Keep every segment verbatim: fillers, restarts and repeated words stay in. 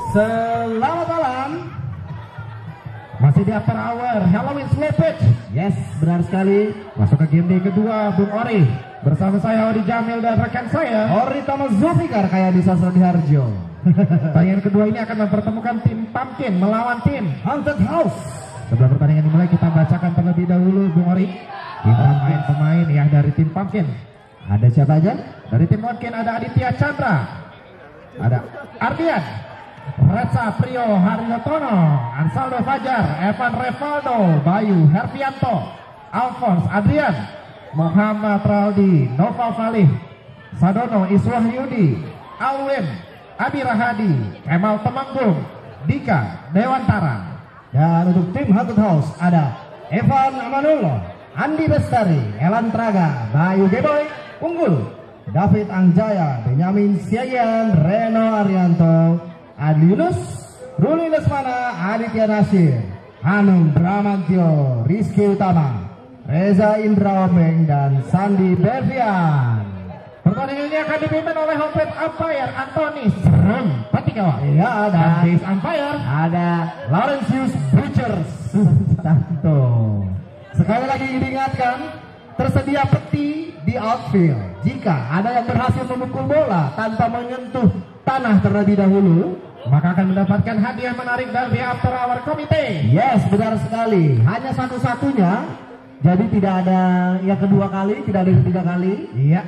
Selamat malam. Masih di after hour Halloween Slow Pitch. Yes, benar sekali. Masuk ke game day kedua, Bung Ori. Bersama saya Odi Jamil dan rekan saya Ori Thomas Zulfikar kayak di Sastra di Harjo. Tayangan kedua ini akan mempertemukan tim Pumpkin melawan tim Haunted House. Sebelum pertandingan dimulai, kita bacakan terlebih dahulu, Bung Ori, pemain-pemain ya dari tim Pumpkin. Ada siapa aja? Dari tim Pumpkin ada Aditya Chandra, ada Ardian, Retsa Priyo Haryotono, Ansaldo Fajar, Evan Revaldo, Bayu Hervianto, Alphonse Adrian, Muhammad Raldi, Noval Falih, Sadono Iswahyudi, Alwin, Abi Rahadi, Kemal Temanggung, Dika Dewantara. Dan untuk tim Haunted House ada Evan Amanullah, Andi Bestari, Elan Traga, Bayu Geboy, Unggul, David Angjaya, Benyamin Siagian, Reno Arianto, Adi Yunus, Ruli Lesmana, Aditya Nasir, Hanum Bramantio, Rizky Utama, Reza Indra Omeng, dan Sandi Bevian. Pertandingan ini akan dipimpin oleh home plate umpire Antoni Serem Patikawa. Iya, ada base umpire ada Laurentius Butchers Santo. Sekali lagi diingatkan, tersedia peti di outfield. Jika ada yang berhasil memukul bola tanpa menyentuh tanah terlebih dahulu, maka akan mendapatkan hadiah menarik dari after hour komite. Yes, benar sekali. Hanya satu-satunya. Jadi tidak ada yang kedua kali, tidak ada yang ketiga kali. Iya.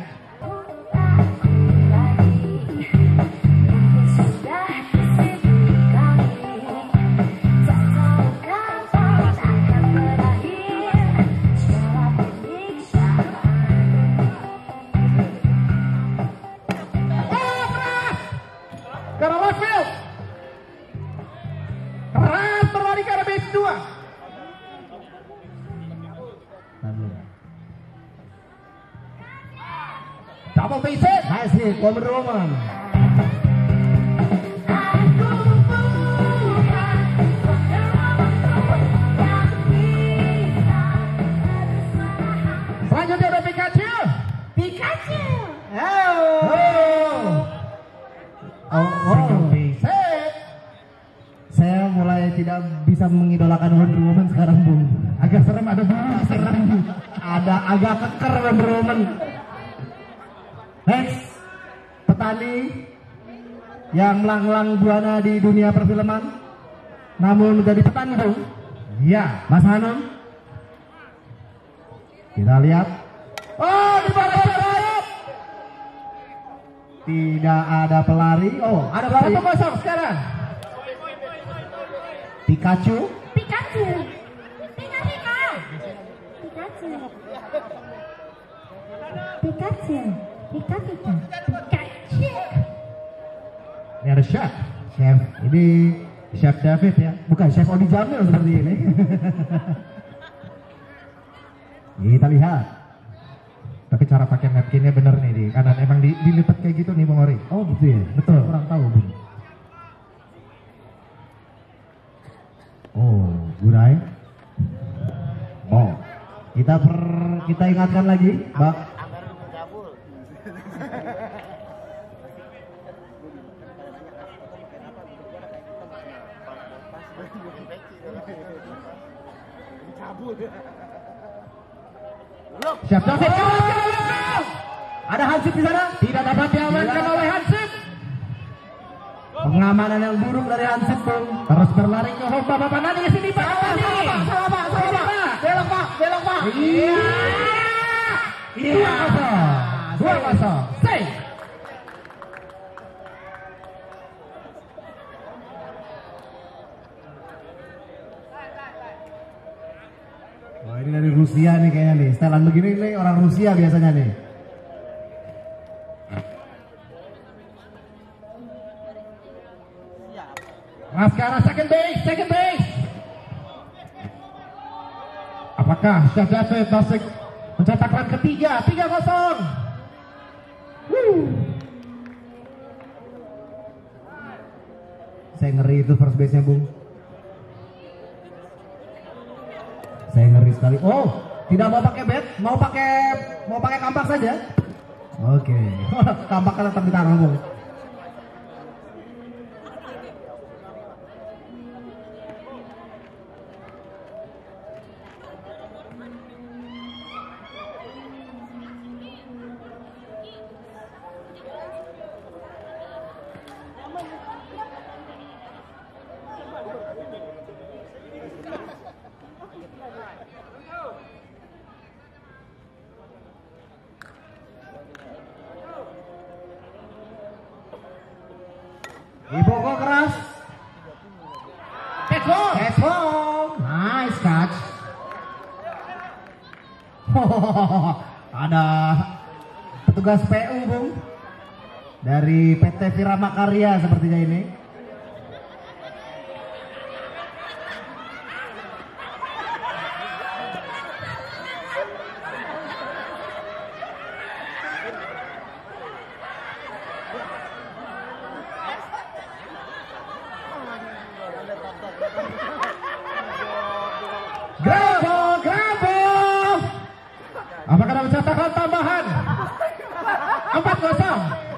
Double base hit. Nice hit, Wonder Woman. Selanjutnya ada Pikachu. Pikachu. Oh. Oh. Oh. Oh. Base hit. Saya mulai tidak bisa mengidolakan Wonder Woman sekarang, Bung. Agak serem, ada bulu serem. Ada agak keker Wonder Woman. Next, petani yang melanglang buana di dunia perfilman, namun menjadi petani, Bung. Iya, Mas Hanum. Kita lihat. oh, di bawah pelari. Tidak ada pelari. Oh, ada pelari. Satu kosong sekarang. Pikachu. Pikachu. Pika Pika. Pikachu. Pikachu. Pika Pika. Pikachu. Ini ada chef. Chef. Ini Chef David ya. Bukan Chef Odi Jamil seperti ini. Kita lihat. Tapi cara pakai napkinnya bener nih di kanan. Emang di, dilipat kayak gitu nih Bung Ori. Oh gitu ya. Betul. Saya kurang tahu, Bung. Oh, Gurai. Oh, kita per kita ingatkan lagi, Mbak. Chef David. Ada Hansip di sana? Tidak dapat diamankan oleh Hansip. Pengamanan yang buruk dari Hansip, Bung. Terus berlari ke home Bapak Nani ke sini Pak. Salah, salah, Pak, salah, Pak. Belok, Pak, belok, Pak. Iya. Dua kosong. Dua kosong. Stay. Oh, ini dari Rusia nih kayaknya nih. Setelan begini nih orang Rusia biasanya nih. Maskara second base, second base. Apakah Chef David masih mencetak run ketiga, tiga kosong. Saya ngeri itu first base-nya, Bung. Saya ngeri sekali. Oh, tidak mau pakai bat, mau pakai mau pakai kampak saja. Oke. Kampak kan tetap di tangan, Bung. Dipukul keras. Catch ball. Catch ball. Nice catch. Ada petugas P U, Bung. Dari P T Firama Karya sepertinya ini. Grabo, Grabo. Apakah ada mencetakkan tambahan? Empat kosong.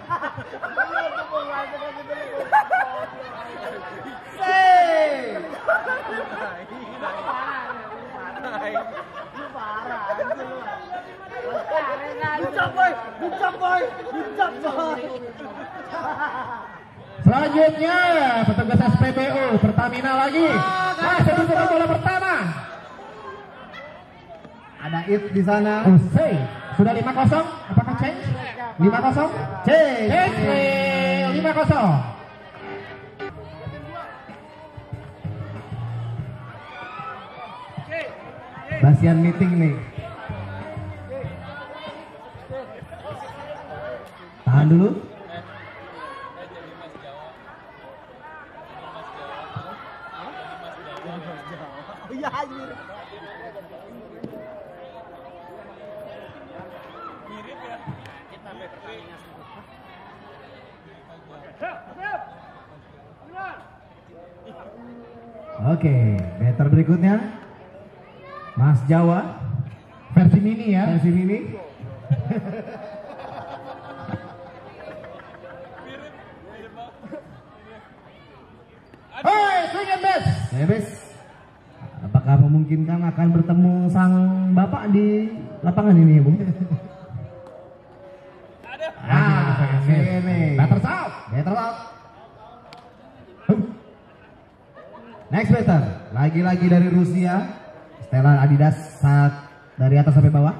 Selanjutnya petugas S P B U Pertamina lagi. Masih dibuka bola pertama. Ada it di sana. Usai. Sudah lima kosong. Apakah change? lima kosong. Change. Change. lima kosong. Basian meeting nih. Tahan dulu. Oke, meter berikutnya Mas Jawa Versi mini ya. versi mini. Hei, swing and miss. Sebes, apakah memungkinkan akan bertemu sang bapak di lapangan ini, Bung? Ah, ini. Batters out. Better out. Next batter, lagi-lagi dari Rusia, setelan Adidas saat dari atas sampai bawah.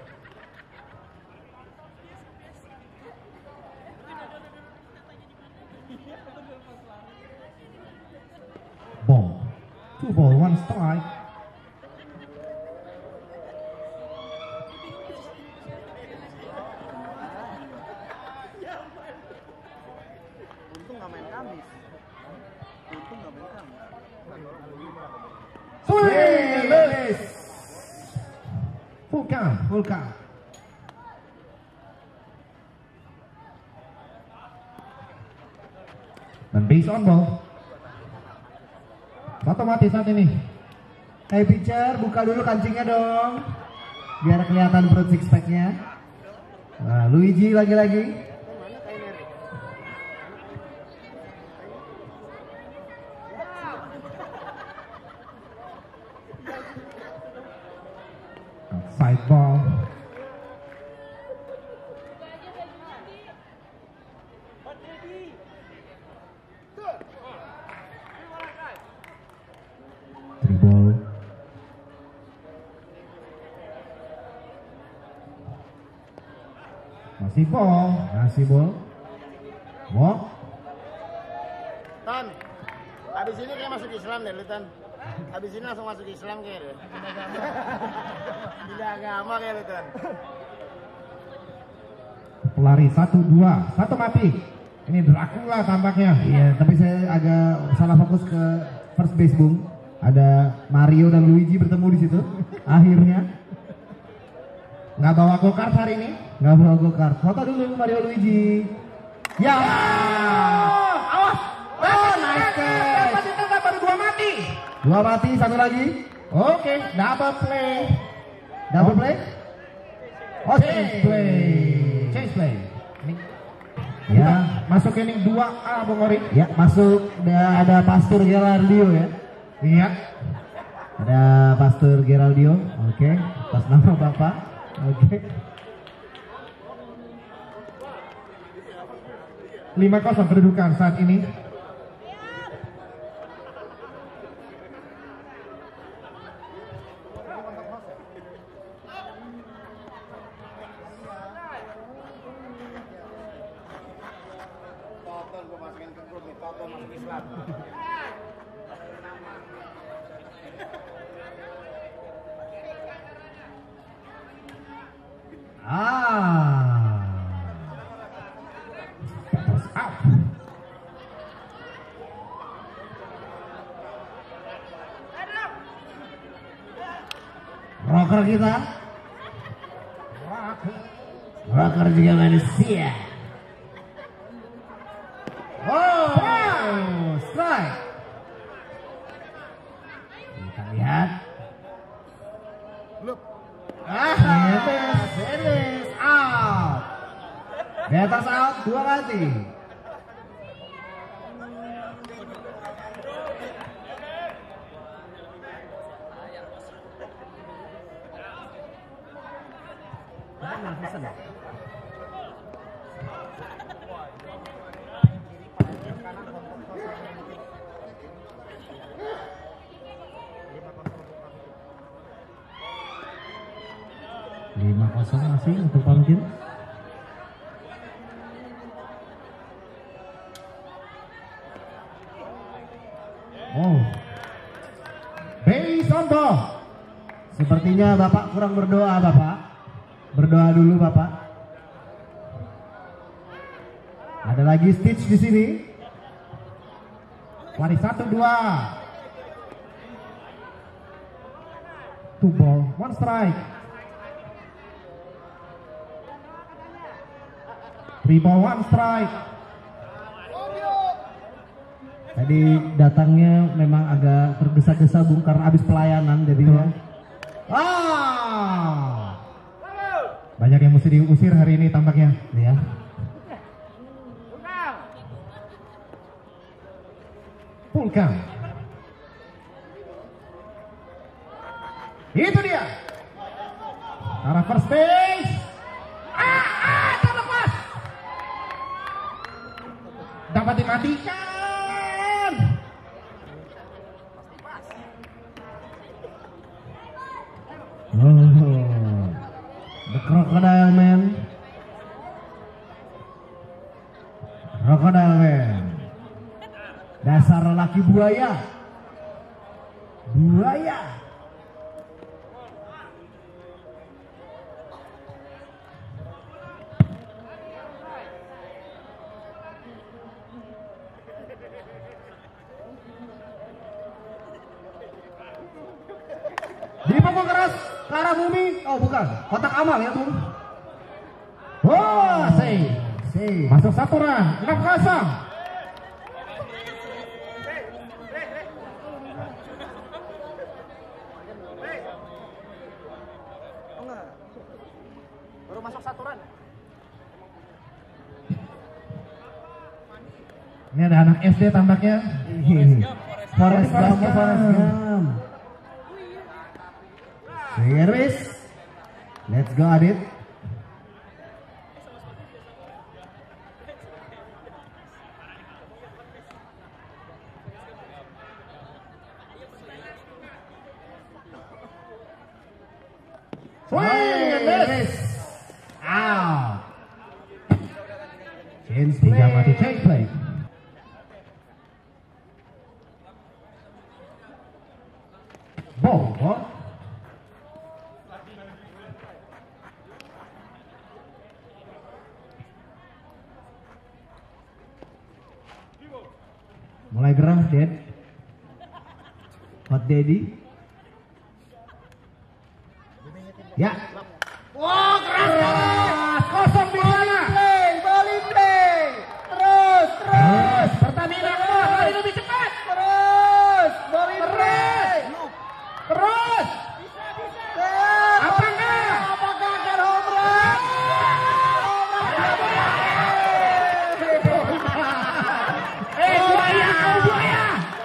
Ball. Two ball, one strike. Untung nggak main Kamis. Untung nggak main Kamis. Swing. Miss. Full count. Full count. Dan base on ball. Satu mati saat ini. Hey pitcher, buka dulu kancingnya dong, biar kelihatan perut six packnya. Nah, Luigi lagi-lagi. Side ball. Three ball. Masih ball. Masih ball. Walk. Tan, habis ini kayak masuk Islam deh, lu Tan. Habis ini langsung masuk Islam kayak deh. Beda agama kayak lu Tan. Pelari satu dua, satu mati. Ini Dracula tampaknya. Iya, tapi saya agak salah fokus ke first base, Bung. Ada Mario dan Luigi bertemu di situ. Akhirnya Nggak bawa go-kart hari ini. nggak bawa go-kart. Foto dulu Mario Luigi. Ya. Oh, awas. Oh, nice catch. Dapat itu nggak baru dua mati. Dua mati, satu lagi. Oke, double play. Double play. Oh, Change play. Change play. Ini Ya, masuk inning dua A, Bung Ori. ya masuk. Ada, ada Pastor Geraldio ya. Iya. Ada Pastor Geraldio. Oke, atas nama Bapak. Oke. lima kosong kedudukan saat ini. Tonton gua masukin ke grup nih, tonton masuk Islam. Ah. Peppers out. Rocker kita. Rocker juga manusia. Wow, strike. Kita lihat. Look. Ah, finish, finish, out. Di atas out dua kali. lima kosong masih untuk Pumpkin. Oh, base on ball. Sepertinya Bapak kurang berdoa, Bapak. Berdoa dulu, Bapak. Ada lagi Stitch di sini. Lari satu dua. Two ball, one strike. Three ball, one strike. Tadi datangnya memang agak tergesa-gesa Bung karena habis pelayanan jadinya. Ah, banyak yang mesti diusir hari ini tampaknya. Ya. Full count. Itu dia. Arah first base. Ah, ah, terlepas. Dapat dimatikan. Oh, the Crocodile Man. Crocodile Man. Dasar lelaki buaya. Buaya. Dipukul keras ke arah bumi. Oh bukan, kotak amal ya Bung. Wah, save. Save. Masuk satu run, enam kosong. Baru masuk satu run. Ini ada anak S D tampaknya. Forest Gump, Forest Gump. Service. Let's go Adit. Swing and miss. Out. Change play. Tiga mati change play. Ball, ball. Mulai gerah, Dad. Hot Daddy. Ya. Wah, keras. Kosong di sana. Bowling play. Terus, terus. Pertamina keluar lari lebih cepat. Terus. Bowling play. Terus. Apakah? Apakah akan home run? Eh buaya, kau buaya.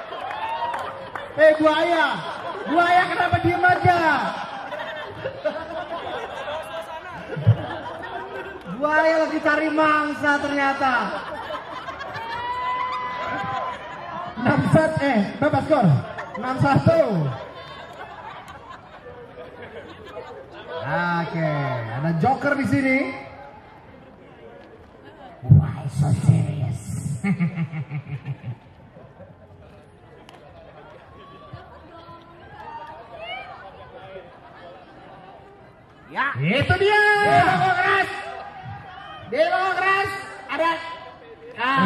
Eh buaya. Buaya kenapa diem aja? Buaya lagi cari mangsa ternyata. enam set eh berapa skor? enam satu. Oke, ada Joker di sini. Why so serious? Ya. Itu dia. Demo keras. Demo keras. Ada. Ah.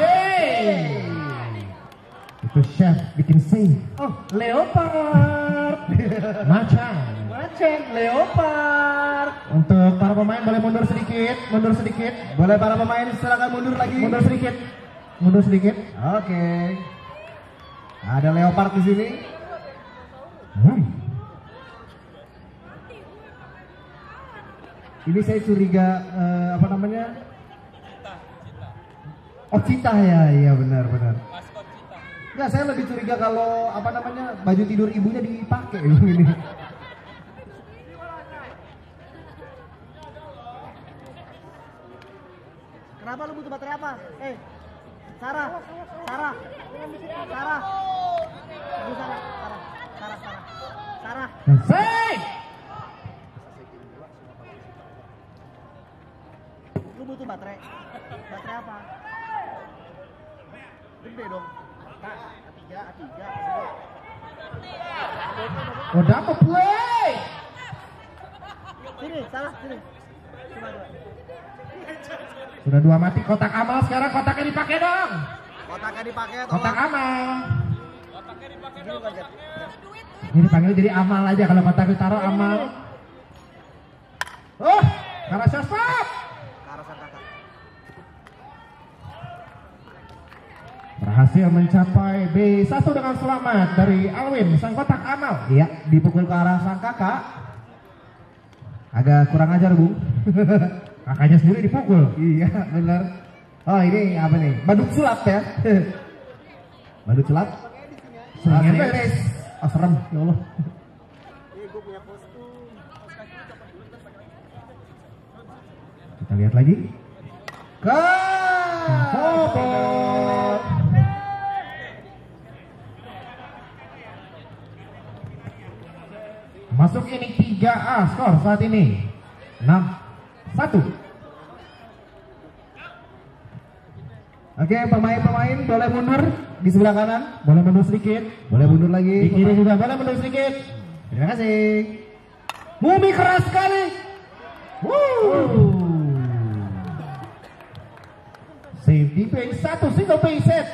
Itu chef bikin save. Oh, leopard. Macan. Macan leopard. Untuk para pemain boleh mundur sedikit, mundur sedikit. Boleh para pemain silakan mundur lagi. Mundur sedikit. Mundur sedikit. Oke. Ada leopard di sini. Hmm. Ini saya curiga eh, apa namanya? Oh, cita ya, iya benar benar. Enggak, saya lebih curiga kalau apa namanya baju tidur ibunya dipakai ini. Kenapa lu butuh baterai apa? Eh, Sarah, Sarah, Sarah, Ibu Sarah, Sarah, Sarah, Sarah, Sarah. Save. Lu butuh baterai? Baterai apa? Gede dong. A tiga, A tiga. Oh, dapat play. Sini, salah, sini. Cuma dua. Sudah dua mati kotak amal, sekarang kotaknya dipakai dong. Kotaknya dipakai atau Kotak amal. Gini aja. Ini dipanggil jadi amal aja, kalau kotak ditaruh amal. Oh, karena stop. Ke arah sang kakak. Berhasil mencapai B satu dengan selamat dari Alwin, sang kotak amal. Iya, dipukul ke arah sang kakak. Agak kurang ajar, Bung. Kakaknya sendiri dipukul. Iya, benar. Oh, ini apa nih? Badut sulap ya. Badut sulap. Seringnya Ah, beres. Oh, serem, ya Allah. Eh, gue punya kostum. Kita lihat lagi. Ke Bobot. Masuk ini tiga A skor saat ini. enam satu. Oke, pemain-pemain boleh mundur di sebelah kanan. Boleh mundur sedikit. Boleh mundur lagi. Di kiri juga boleh mundur sedikit. Terima kasih. Mumi keras sekali. Woo. Save defense satu single play set.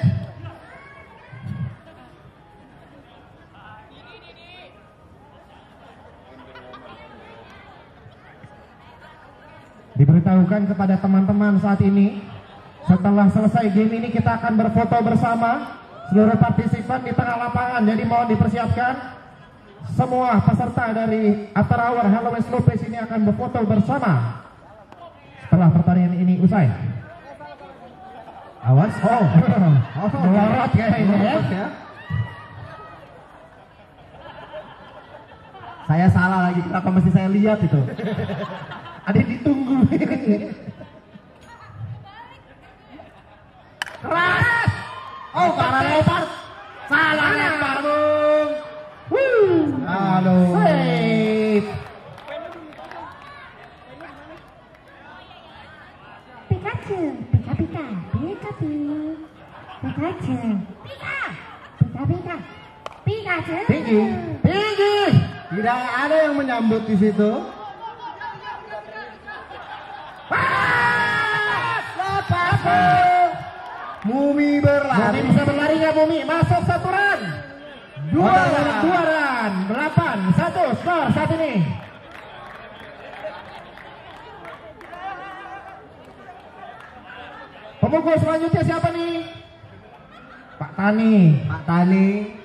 Diberitahukan kepada teman-teman saat ini, setelah selesai game ini kita akan berfoto bersama seluruh partisipan di tengah lapangan. Jadi mohon dipersiapkan, semua peserta dari After Hour Halloween Lopez ini akan berfoto bersama setelah pertandingan ini usai. Awas, oh, oh, melorot kayaknya ya. Saya salah lagi, kenapa mesti saya lihat itu? Ada yang ditunggu. Keras. Oh, salah lempar. Salah lempar, Bung. Wuh. Aduh. Save. Pikachu, Pika Pika, Pikachu, Pikachu, Pika, Pika Pika, Pikachu. Tinggi, tinggi. Tidak ada yang menyambut di situ. Lepas. Mumi berlari. Mumi bisa berlari nggak Mumi? Masuk satu run. Dua Dua run. run. Dua run. Delapan. Satu skor saat ini. Pemukul selanjutnya siapa nih? Pak Tani. Pak Tani.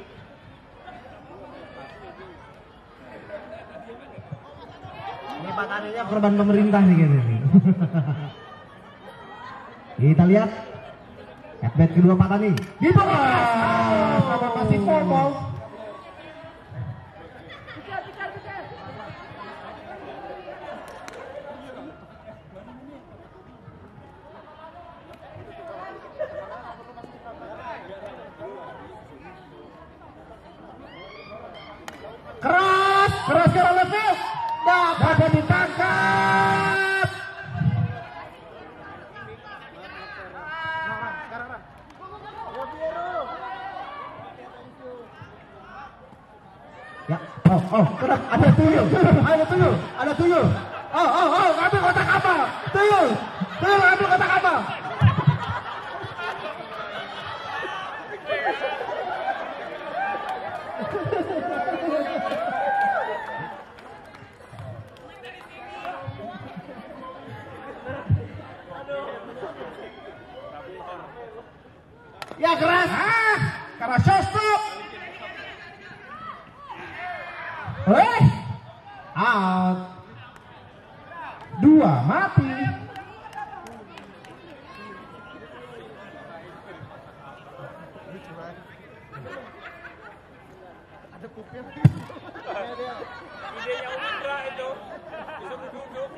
Ini Pak Taninya Korban pemerintah nih kayaknya nih. Kita lihat at-bat kedua Pak Tani. Di bawah. Sama masih Pomo. Keras, keras ke level. Dapat ditangkap. Ya, oh, oh, kenapa ada tuh tuyul, ada tuyul, ada tuyul. Oh, oh, oh, ngambil kotak apa? Tuyul, tuyul ngambil kotak apa? Ya keras. Ah, karena shot. Eh, out. Dua mati. Ada pupil. Idenya Umindra itu. Disuruh duduk.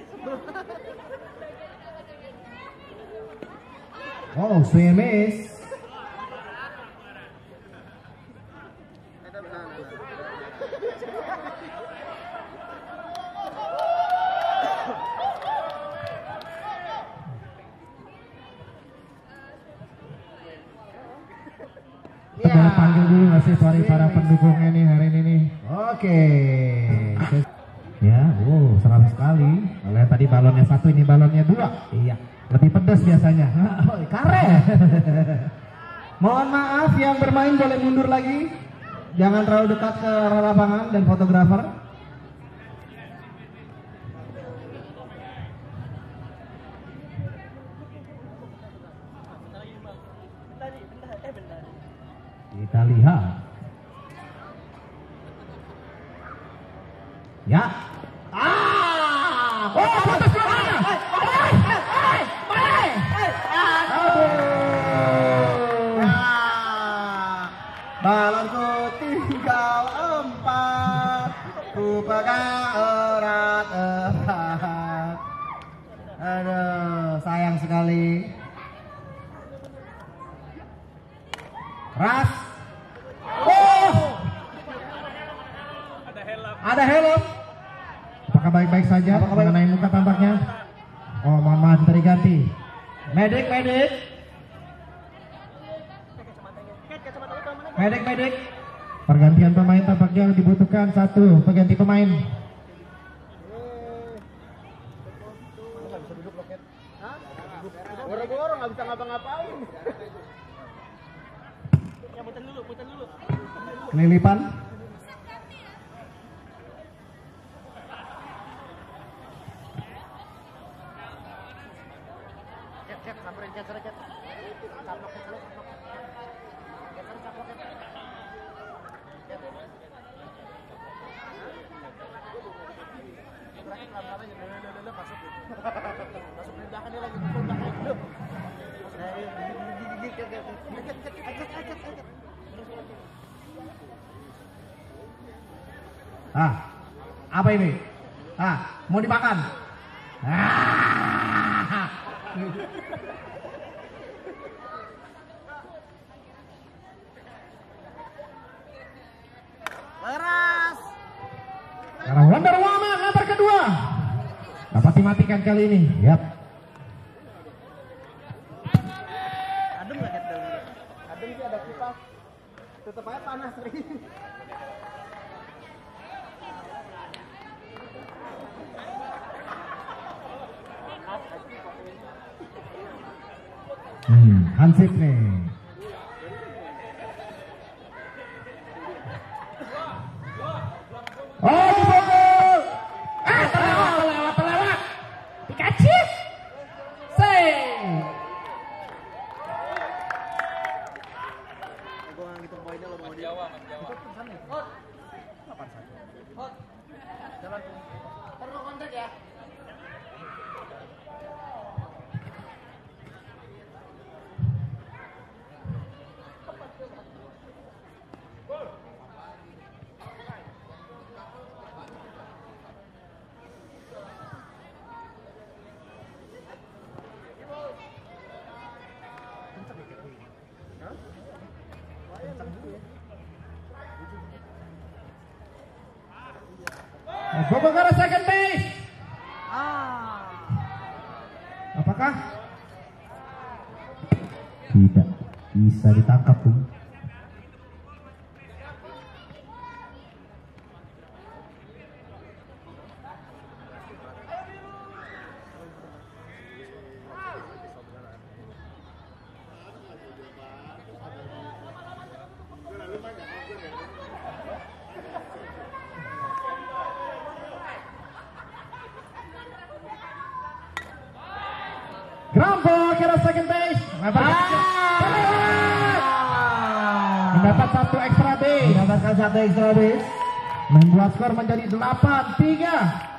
Oh, swing and miss. Kita boleh panggil dulu nggak sih sorry para pendukungnya nih hari ini nih. Oke. Ya, wow, seram sekali. Oleh tadi balonnya satu, ini balonnya dua. Iya, lebih pedas biasanya. Oh, karet. Mohon maaf yang bermain boleh mundur lagi. Jangan terlalu dekat ke arah lapangan dan fotografer. Kita lihat. Ya. Ah! Oh, batas mana? Balai! Balai! Balai! Aduh. Balonku tinggal empat. Ku pegang erat-erat. Aduh, sayang sekali. Ras. Oh! Ada helm. Ada helm. Apakah baik-baik saja? Apakah baik- Mengenai muka tampaknya? Oh, mohon maaf terganti. Medik, medik. Medik, medik. Pergantian pemain tampaknya dibutuhkan satu pengganti pemain. Goro-goro nggak bisa ngapa-ngapain. Ya putar dulu, putar dulu. Kelilipan. Cek, cek, samperin cek, cek, cek. Caplok, cek, cek, caplok. Cek, cek, caplok, cek. Cek. Terakhir lama-lama aja, lele, lele, lele, masuk. Masuk di belakang dia lagi, masuk di belakang. Masuk. Nah, iya, gigi, gigi, gigi, gigi. Cek, cek, cek, cek, cek, cek. Ah, apa ini? Ah, mau dimakan? Ah. Leras. Karena Wonder Woman nomor kedua dapat dimatikan kali ini. Yap. Adem nggak cat dalam? Adem sih ada kipas. Tetep aja panas nih. Hmm, Hansip nih. Oh, dibobol. Eh, terlewat, terlewat, terlewat. Pikachu. Save. Gue nggak ngitung poinnya lo mau dia. Jawa, Jawa. Hot. Apaan sih? Hot. Jalan. Perlu kontak ya. Bobol ke arah second base. Ah. Apakah tidak bisa ditangkap tuh? Ground ball kira second base. Mendapat satu extra base. Mendapatkan satu extra base. Membuat skor menjadi delapan tiga.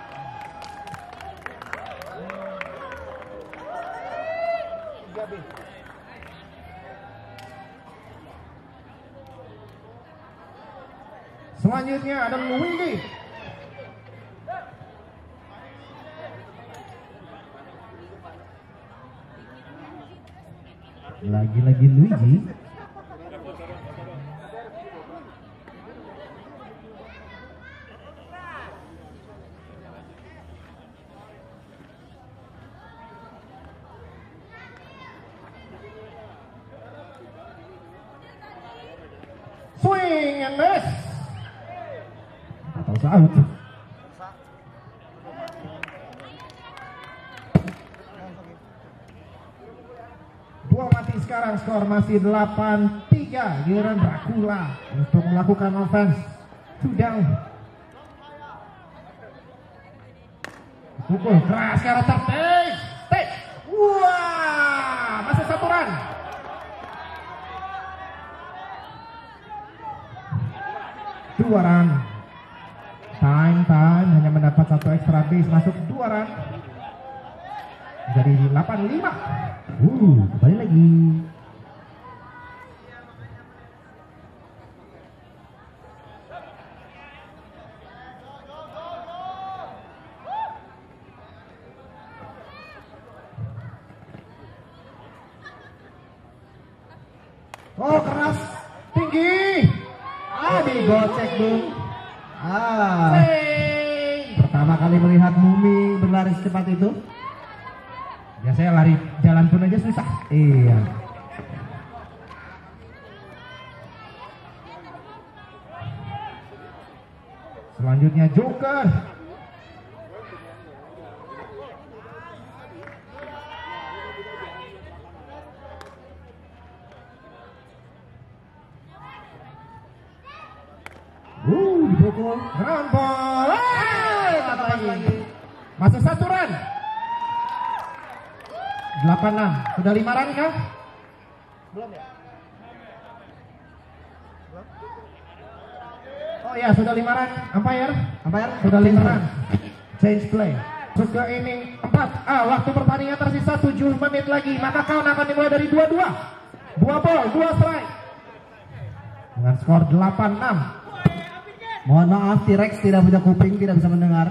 Selanjutnya ada Luigi. Lagi-lagi Luigi. Swing and miss. Atau out. Dua mati sekarang, skor masih delapan tiga. Giliran Dracula untuk melakukan offense. Sudah pukul keras ke arah third base. Take. Wah, masih satu run. Dua run. Time time hanya mendapat satu extra base, masuk dua run. Jadi delapan lima. Uh, kembali lagi. Oh, keras, tinggi. Ah, digocek dong. Ah, Hey. pertama kali melihat Mumi berlari secepat itu. Biasanya lari jalan pun aja susah. Iya. Selanjutnya Joker. Uh, dipukul. Ground ball. Hey, dapat lagi. Masuk satu run. delapan enam. Sudah lima run kah? Belum ya? Oh ya, sudah lima run. Umpire? Umpire? Sudah lima run. Change play. Masuk ke inning empat. Ah, waktu pertandingan tersisa tujuh menit lagi. Maka count akan dimulai dari dua dua. Dua ball, dua strike. Dengan skor delapan enam. Mohon maaf, T-Rex tidak punya kuping, tidak bisa mendengar.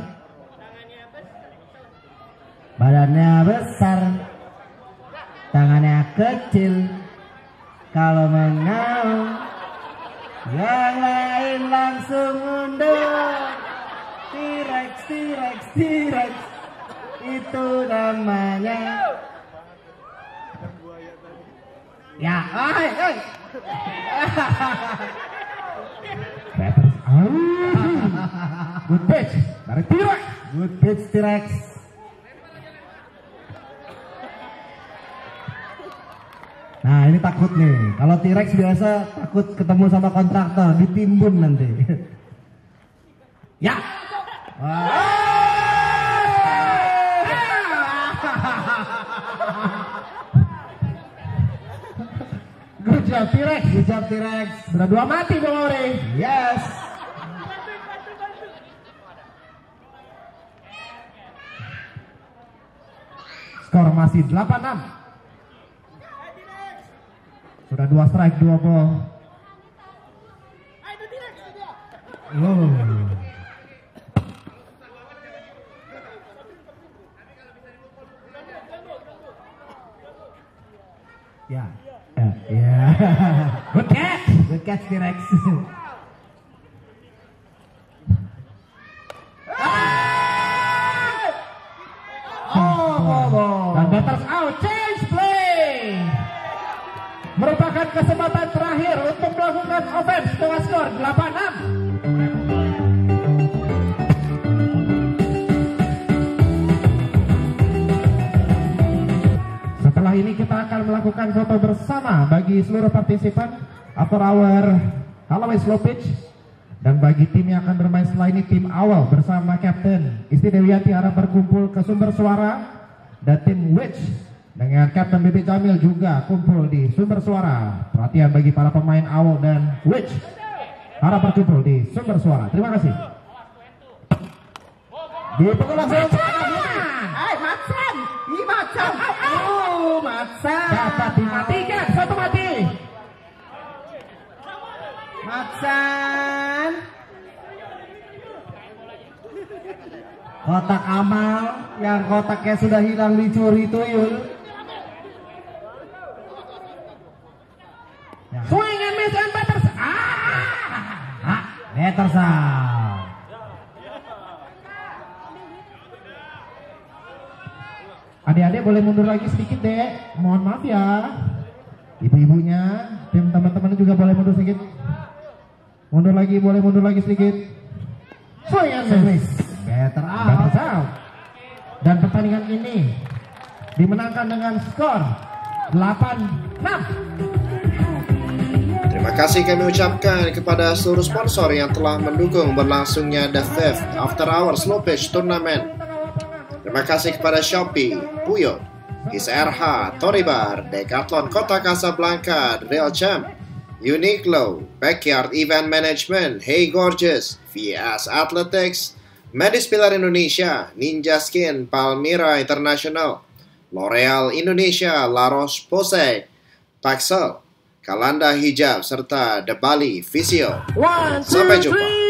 Badannya besar, tangannya kecil. Kalau mengaum, yang lain langsung mundur. T-Rex, T-Rex, T-Rex, itu namanya. Ya, hai, hai. Batters out. Good pitch dari T-Rex. Good pitch, T-Rex. Nah, ini takut nih. Kalau T-Rex biasa takut ketemu sama kontraktor, ditimbun nanti. Ya. Good job T-Rex. Good job, T-Rex. Sudah dua mati Bang Ori. Yes. Skor masih delapan enam. Sudah dua strike, dua ball. Oh. Ya. Ya. Ya. Good catch. Good catch, T-Rex. Oh, dan batters out. Change play. Merupakan kesempatan terakhir untuk melakukan offense dengan skor delapan enam. Setelah ini kita akan melakukan foto bersama bagi seluruh partisipan. After hour Halloween slow pitch. Dan bagi tim yang akan bermain setelah ini, tim awal bersama Kapten Isti Dewianti harap berkumpul ke sumber suara. Dan tim Witch dengan Kapten Bibi Jamil juga kumpul di sumber suara. Perhatian bagi para pemain awal dan Witch harap berkumpul di sumber suara. Terima kasih. Dipukul langsung. Eh, Matsan. Ih, Matsan. Oh, Matsan. Dapat dimatikan. Satu mati. Matsan. Kotak amal yang kotaknya sudah hilang dicuri tuyul. Ya. Swing and miss and batters. Ah. Ah, Peterson. Adik-adik boleh mundur lagi sedikit, Dek. Mohon maaf ya. Ibu-ibunya, tim teman-teman juga boleh mundur sedikit. Mundur lagi, boleh mundur lagi sedikit. Swing and miss. Better out. Batters out. Dan pertandingan ini dimenangkan dengan skor delapan enam. Terima kasih kami ucapkan kepada seluruh sponsor yang telah mendukung berlangsungnya The Fifth After Hours Slow Pitch Tournament. Terima kasih kepada Shopee, Puyo, Is R H, Toribar, Decathlon Kota Casablanca, Real Champ, Uniqlo, Backyard Event Management, Hey Gorgeous, V S Athletics, Medis Pilar Indonesia, Ninja Skin, Palmyra International, L'Oreal Indonesia, La Roche-Posay, Paxel, Kalanda Hijab, serta The Bali Visio. Sampai jumpa.